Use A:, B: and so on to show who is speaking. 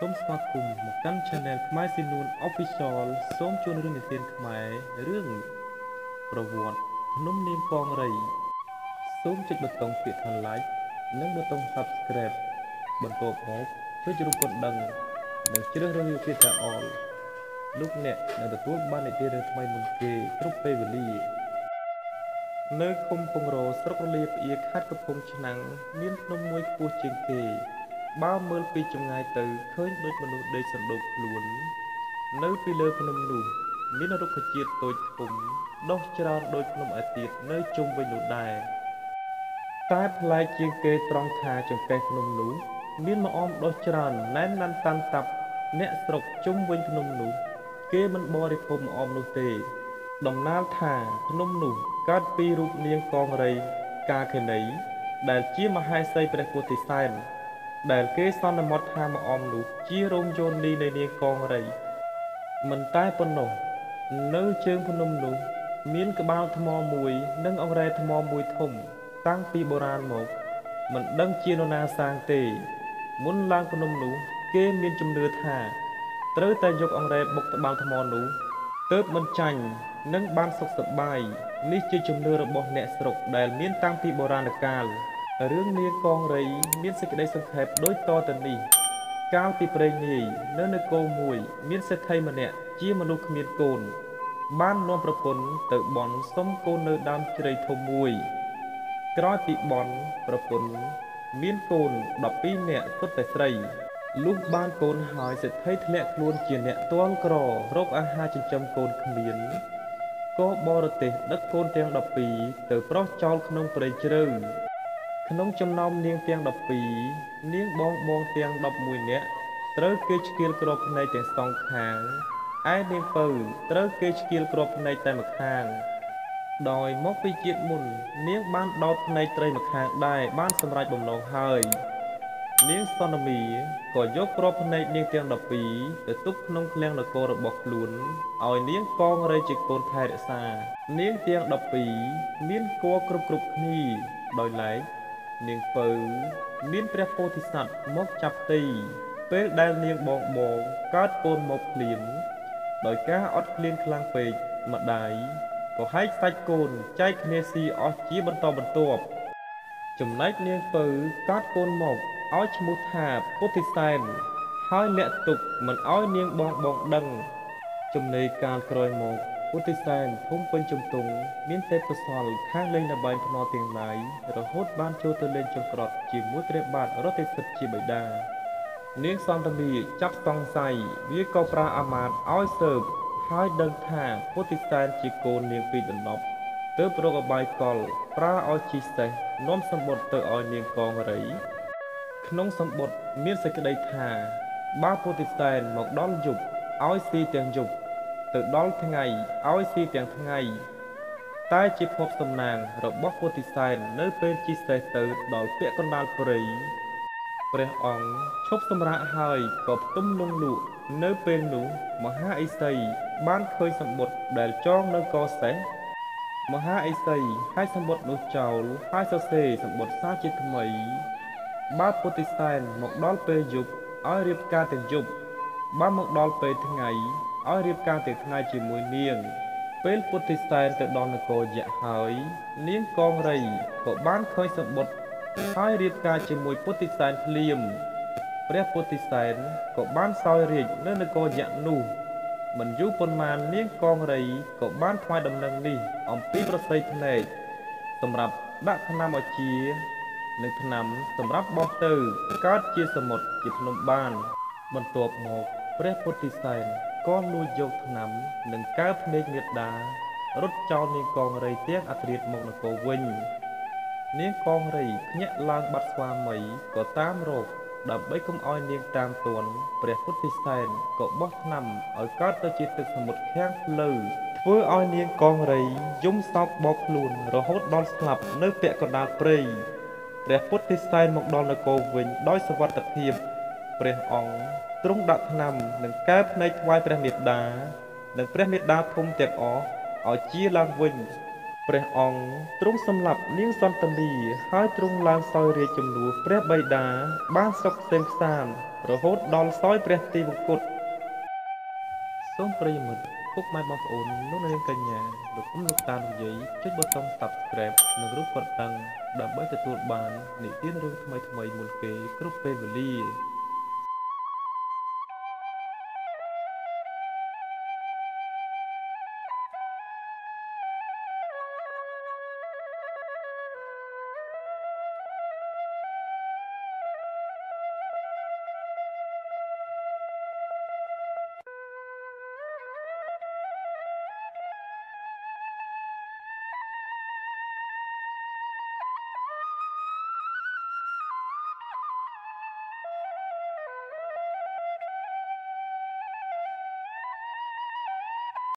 A: សូមស្វាគមន៍មកកាន់ Channel ខ្មែរស៊ីនួន Official សូមជូនរឿងនិទានខ្មែររឿងប្រវត្តិភ្នំនាងកង្រីសូមចុចប៊ូតុងពាក្យថា Like និងប៊ូតុង Subscribe បន្ទាប់មកចុចរូបកណ្ដឹងនិងជ្រើសរើសវាពាក្យថា All លោកអ្នកនឹងទទួលបាននិទានរឿងថ្មីមុនគេគ្រប់ពេលវេលានៅឃុំពងរស្រុករលាផ្អៀកខេត្តកំពង់ឆ្នាំងមានភ្នំមួយខ្ពស់ជាងគេបើមើលពីចម្ងាយទៅឃើញដូចមនុស្សដេកសណ្ដូកខ្លួននៅពីលើភ្នំនោះមានរុក្ខជាតិតូចធំដុះច្រើនដូចភ្នំឯទៀតនៅជុំវិញនោះដែរតែប្លែកជាងគេត្រង់ថាចង្កេះភ្នំនោះមានម្អមដុះច្រើនណែនណាន់តាន់តាប់អ្នកស្រុកជុំវិញភ្នំនោះគេមិនបរិភោគម្អមនោះទេដំណាលថាភ្នំនោះកើតពីរូបនាងកង្រីកាខេណីដែលជាមហេសីព្រះពុទ្ធិសែនដែលគេសន្មតថាម្អមនោះជារោមយោនីនៃនាងកង្រីមិនតែប៉ុណ្ណោះនៅជើងភ្នំនោះមានក្បាលថ្មមួយនិងអង្រែថ្មមួយធំតាំងពីបុរាណមកមិនដឹងជានរណាសាងទេមុនឡើងភ្នំនោះគេមានជំនឿថាត្រូវតែយកអង្រែបុកត្បាល់ថ្មនោះទើបមិនចាញ់និងបានសុខសប្បាយនេះជាជំនឿរបស់អ្នកស្រុកដែលមានតាំងពីបុរាណកាលរឿងនាងកង្រីមានសេចក្តីសង្ខេបដូចតទៅនេះកាលពីព្រេងនាយនៅនគរមួយមានសេដ្ឋីម្នាក់ជាមនុស្សគ្មានកូនបាននាំប្រពន្ធទៅបន់សុំកូននៅដើមជ្រៃធំមួយក្រោយពីបន់ប្រពន្ធមានកូន12នាក់សុទ្ធតែស្រីលុះបានកូនហើយសេដ្ឋីធ្លាក់ខ្លួនជាអ្នកទាល់ក្ររកអាហារចិញ្ចឹមកូនគ្មានក៏បរទេសដឹកកូនទាំង12ទៅប្រោះចោលក្នុងព្រៃជ្រៅក្នុងចំណោមនាងទាំង12នាងបងទាំង11នាក់ត្រូវគេឆ្កៀលគ្រាប់ភ្នែកទាំងសងខាងឯនាងពៅត្រូវគេឆ្កៀលគ្រាប់ភ្នែកតែម្ខាងដោយមកពីជាតិមុននាងបានដោតភ្នែកត្រីម្ខាងដែរបានសម្រេចបំណងហើយនាងសន្មីក៏យកគ្រាប់ភ្នែកនាងទាំង12ទៅទុកក្នុងឃ្លាំងនគររបស់ខ្លួនឲ្យនាងកង្រីជាកូនថែរក្សានាងទាំង12មានគភ៌គ្រប់គ្នាដោយឡែកនាងពៅមានព្រះពោធិសត្វមកចាប់ទីពេលដែលនាងបងកើតកូនមកភ្លាមដោយការអត់ឃ្លានខ្លាំងពេកម្ដាយក៏ហែកសាច់កូនចែកគ្នាស៊ីអស់ជាបន្តបន្ទាប់ចំណែកនាងពៅកើតកូនមកឲ្យឈ្មោះថាពុទ្ធិសែនហើយលាក់ទុកមិនឲ្យនាងបងដឹងចំណេកាលក្រោយមកពុទ្ធិសែនភូមិពេញជំទង់មានទេពកោសល្យខាងលេងល្បែងភ្នាល់ទាំងឡាយរហូតបានចូលទៅលេងចង្ក្រត់ជាមួយព្រះបាទរថេសិទ្ធជាបិតានាងសន្តាមីចាប់សង្ស័យវាក៏ប្រើអាមាត្យឲ្យស៊ើបហើយដឹងថាពុទ្ធិសែនជាកូននាងពីដណ្ដប់ទើបរកអបាយកលប្រើឲ្យជីសេះនាំសម្បត្តិទៅឲ្យនាងកង្រីក្នុងសម្បត្តិមានសេចក្តីថាបើពុទ្ធិសែនមកដល់យប់ឲ្យស៊ីទាំងយប់ទៅដល់ថ្ងៃឲ្យស៊ីទាំងថ្ងៃតែជាភពសំណាងរបស់ពុទ្ធិសែននៅពេលជីសេះទៅដល់ពាក់កណ្ដាលព្រៃព្រះអង្គឈប់សម្រាកហើយក៏ផ្ទំលងលក់នៅពេលនោះមហាឥសីបានឃើញសម្បត្តិដែលចងនៅកសេះមហាឥសីហើយសម្បត្តិនោះចោលហើយសរសេរសម្បត្តិសារជាថ្មីបើពុទ្ធិសែនមកដល់ពេលយប់ឲ្យរៀបការទាំងយប់បើមកដល់ពេលថ្ងៃឲ្យរៀបការទាំងថ្ងៃជាមួយនាងពេលពុទ្ធិសែនទៅដល់នគរយៈហើយនាងកង្រីក៏បានឃើញសម្បត្តិហើយរៀបការជាមួយពុទ្ធិសែនភ្លាមព្រះពុទ្ធិសែនក៏បានសោយរាជ្យនៅនគរយៈនោះមិនយូរប៉ុន្មាននាងកង្រីក៏បានថ្វាយដំណឹងនេះអំពីប្រស័យភ្នែកសម្រាប់ដាក់ថ្នាំឲ្យជានិងថ្នាំសម្រាប់បោះទៅកើតជាសមុទ្រជាភ្នំបានបន្ទាប់មកព្រះពុទ្ធិសែនក៏លួចយកថ្នាំនិងកើភ្នែកមេដារត់ចោលនាងកង្រីទាំងអធ្រាត្រមកនគរវិញនាងកង្រីភ្ញាក់ឡើងបាត់ស្វាមីក៏តាមរកដើម្បីកុំឲ្យនាងតាមទាន់ព្រះពុទ្ធិសែនក៏បោះថ្នាំឲ្យកើតទៅជាទឹកសមុទ្រខាំងភ្លៅធ្វើឲ្យនាងកង្រីយំសោកបោកខ្លួនរហូតដល់ស្លាប់នៅពាក់កណ្ដាលព្រៃព្រះពុទ្ធិសែនមកដល់នគរវិញដោយសុវត្ថិភាពព្រះអង្គទ្រង់ដាក់ថ្នាំនិងកែភ្នែកថ្វាយព្រះមេត្តានិងព្រះមេត្តាភូមិទាំងអស់ឲ្យជាឡើងវិញព្រះអង្គទ្រង់សម្លាប់នាងសន្តានីហើយទ្រង់ឡើងសោយរាជជំនួសព្រះបិតាបានសុខក្សេមក្សាន្តរហូតដល់សោយព្រះទីវង្គតសូមប្រិយមិត្តពុកម៉ែបងប្អូនលោកនាងកញ្ញាលោកអ៊ំលោកតាលោកយាយចុចប៊ូតុង Subscribe និងរូបកណ្ដឹងដើម្បីទទួលបាននិទានរឿងថ្មីៗមុនគេគ្រប់ពេលវេលា